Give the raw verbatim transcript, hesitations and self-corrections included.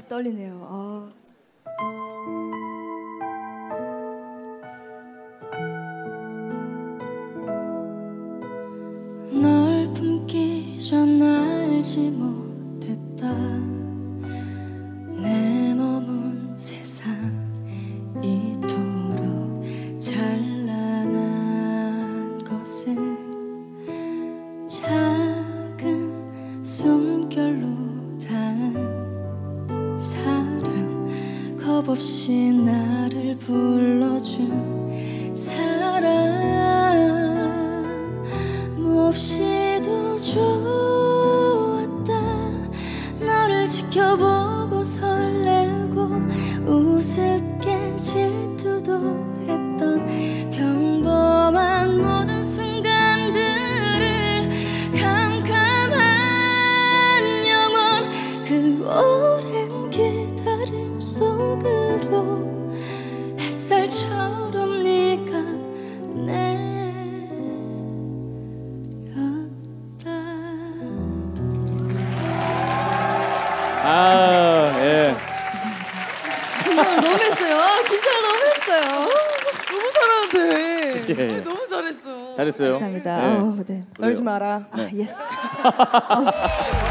떨리네요. 아. 널 품기 전 알지 못했다. 내 머문 세상 이토록 찬란한 것은 작은 숨결로 닿은 사랑, 겁없이 나를 불러준 사랑, 몹시도 좋았다. 너를 지켜보고 설레고 우습게 질투도 했던 평범한 모든 순간들을 캄캄한 영원 그 오랜 기다림 속으로 햇살처럼 네가 내렸다. 아, 예. 진짜 너무 했어요. 진짜 너무 했어요. 너무 잘하는데. 예. 너무 잘했어. 잘했어요. 감사합니다. 네. 아우, 네. 떨지 마라. 아, 예스.